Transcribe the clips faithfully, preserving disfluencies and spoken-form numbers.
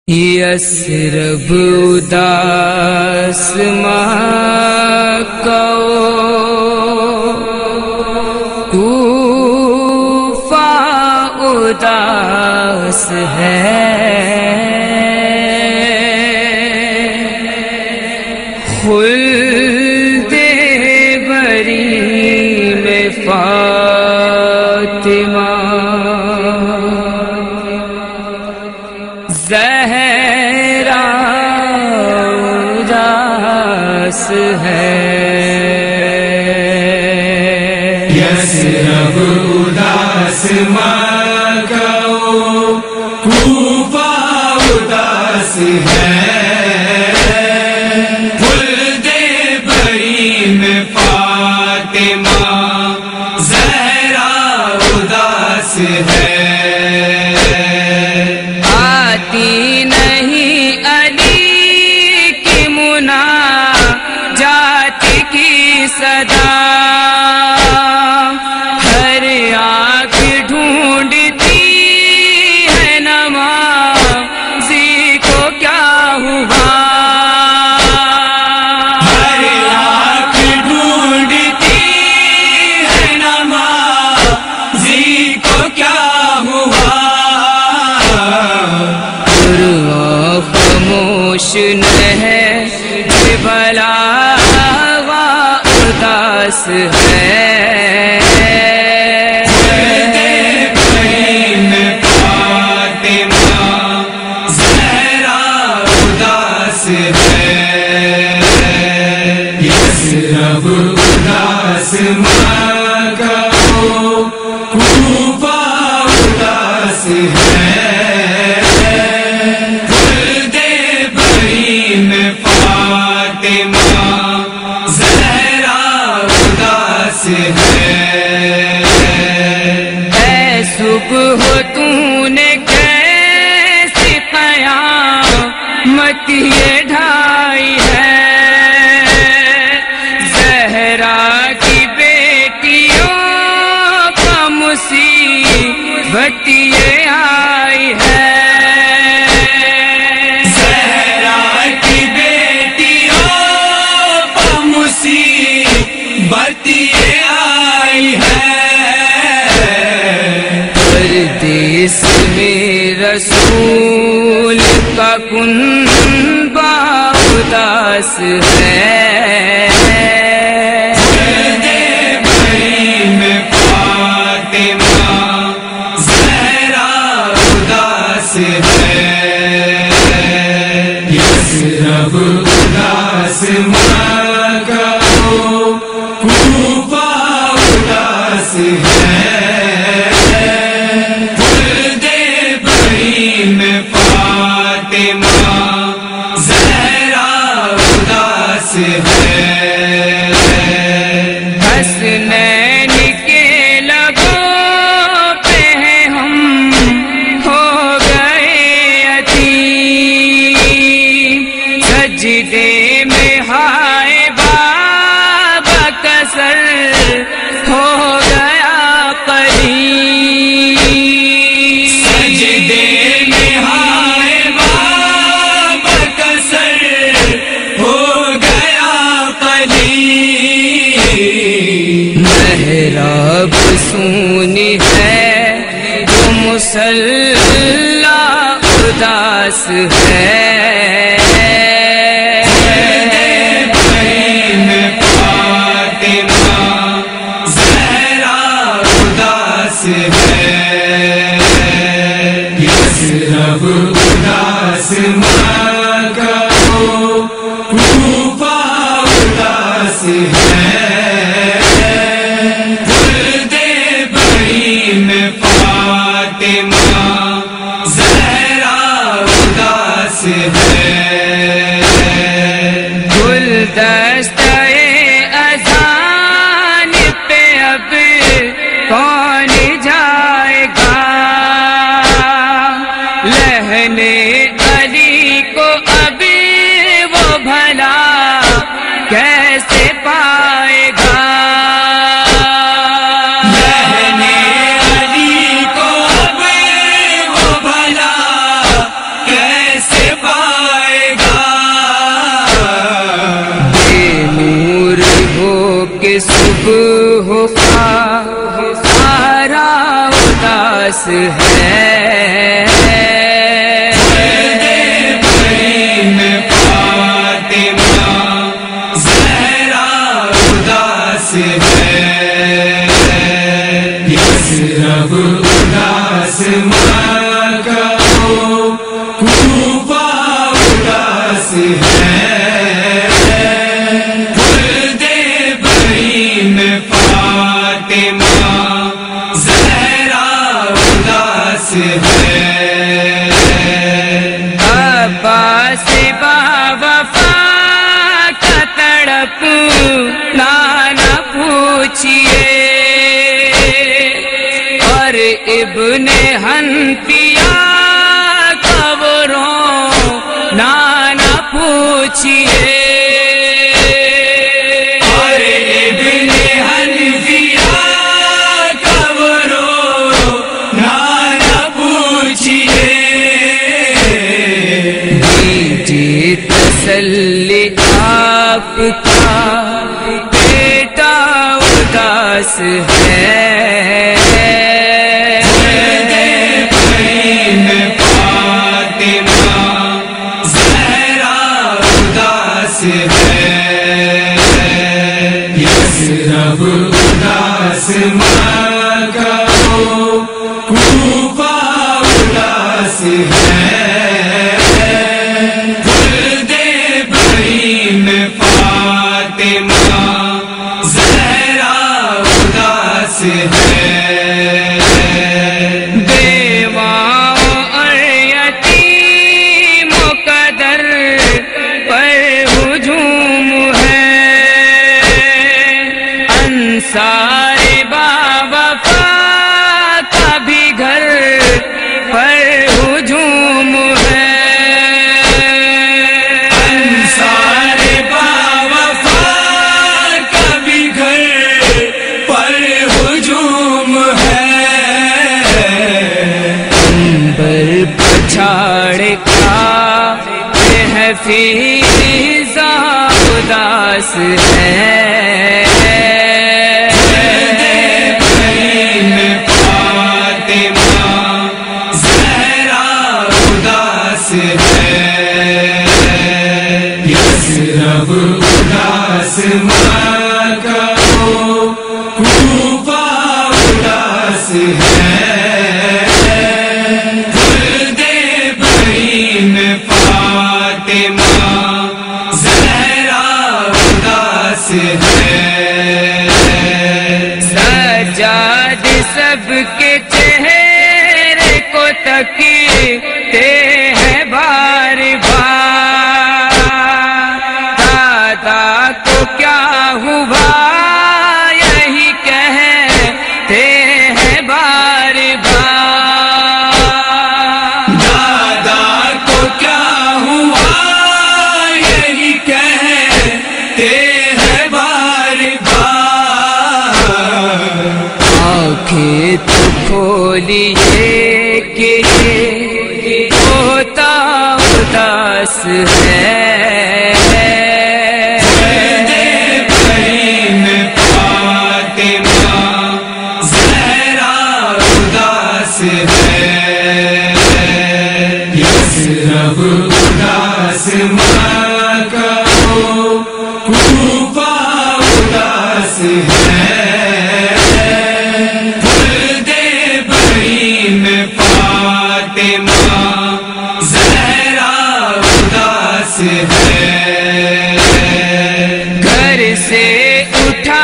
یسرب اداس مکہ کوفہ اداس ہے، خلد بری میں فاطمہ، زہرا اداس ہے۔ یسرب اداس مکہ کوفہ اداس ہے، خلد بری میں فاطمہ، زہرا اداس ہے۔ آتی نہیں علی کی مناجات کی صدا، ہر آنکھ ڈھونڈتی ہے نمازی کو کیا ہوا، ہر آنکھ ڈھونڈتی ہے نمازی کو کیا ہوا، خاموش ہے بلا اداس ہے۔ خلد بری میں فاطمہ، زہرا اداس ہے۔ یسرب اداس مکہ کوفہ اداس ہے، زہرا اداس ہے۔ اے صبح تو نے کیسی قیامت یہ ڈھائی ہے، زہرا کی بیٹیوں کا مصیبت یہ آئی ہے، بت یہ آئی ہے۔ پردیس میں رسول کا کنبہ اداس ہے، خلد بری میں فاطمہ، زہرا اداس ہے۔ یسرب اداس مکہ کوفہ اداس ہے، خلد بری میں فاطمہ، زہرا اداس ہے۔ حسنین کے لبوں پہ ہم ہو گئے یتیم، سجدے میں ہائے بابا کا سر ہو گیا قریب، سجدے میں ہائے بابا کا سر ہو گیا قریب، محراب سونی ہے تو مصلی اداس ہے، یسرب اداس مکہ کوفہ اداس ہے، خلد بری میں فاطمہ، زہرا اداس ہے۔ گلدستہ اذان پہ اب کون جائے گا، لہنے علی کو اب وہ بھلا کیسے پائے گا، لہنے علی کو اب وہ بھلا کیسے پائے گا؟ بے نور ہو کے صبح ہو سارا اداس ہے، یسرب اداس، مکہ کوفہ اداس ہے، ولد بری میں فاطمہ زہرا اداس ہے، عباس با وفا کا تڑپ نانا پوچھئے، اور ابن حنفیہ کا وہ رو نانا پوچھئے، اور ابن حنفیہ کا وہ رو نانا پوچھئے، دیجیے تسلی آپ کا بیٹا اداس ہے، یسرب اداس، مکہ کوفہ اداس ہے، ولد بری میں فاطمہ زہرا اداس ہے، بیواؤں اور یتیموں کا در پر ہجوم ہے، انصار با وفا کا بھی گھر پر ہجوم ہے، انصار با وفا کا بھی گھر پر ہجوم ہے، عنبر پچھاڑ کا ہے فیضا اداس ہے، یسرب اداس، مکہ کوفہ اداس ہے، ولد بری میں فاطمہ زہرا اداس ہے، سجاد سب کے چہرے کو تکتے ہیں بار بار، دادا کو کیا ہوا یہی کہتے ہیں بار بار، دادا کو کیا ہوا یہی کہتے ہیں بار بار، آنکھیں تو کھولیے کہ یہ ہوتا اداس ہے، ولد بری میں فاطمہ زہرا اداس ہے، یسرب اداس، مکہ کوفہ اداس ہے، ولد بری میں فاطمہ زہرا اداس ہے، گھر سے اٹھا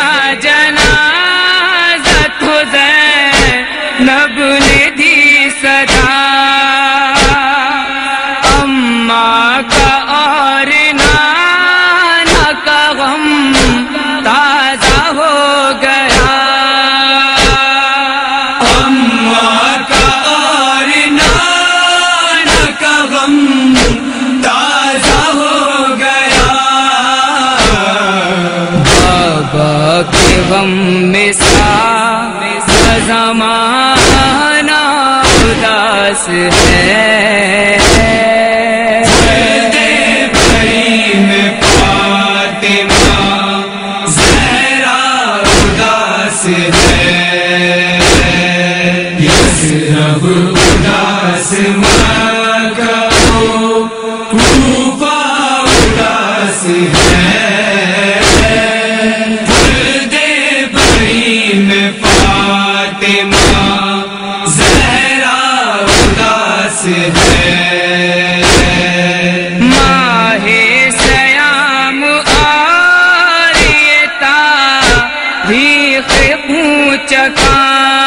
جنازہ تو زینب نے دی صدا، اماں کا اور نانا کا غم تازہ ہو گیا، اماں کا اور نانا کا غم تازہ ہو گیا، بابا کے غم میں سارا زمانہ اداس ہے، ہے، دے بڑی میں فاطمہ زہرا اداس ہے، ماہ سیام آریے تاریخ پوچھا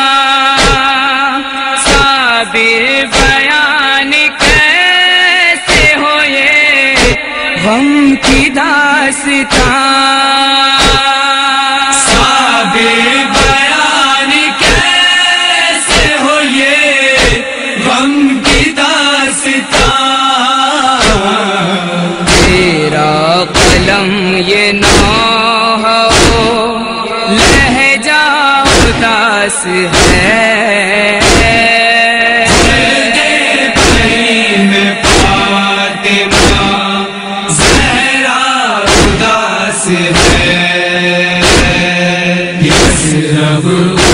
صابر بیان کیسے ہو یہ غم کی داستان، صابر بیان کیسے ہو یہ غم کی داستان، تیرا قلم یہ نوحہ لہجہ اداس ہے، ہے یسرب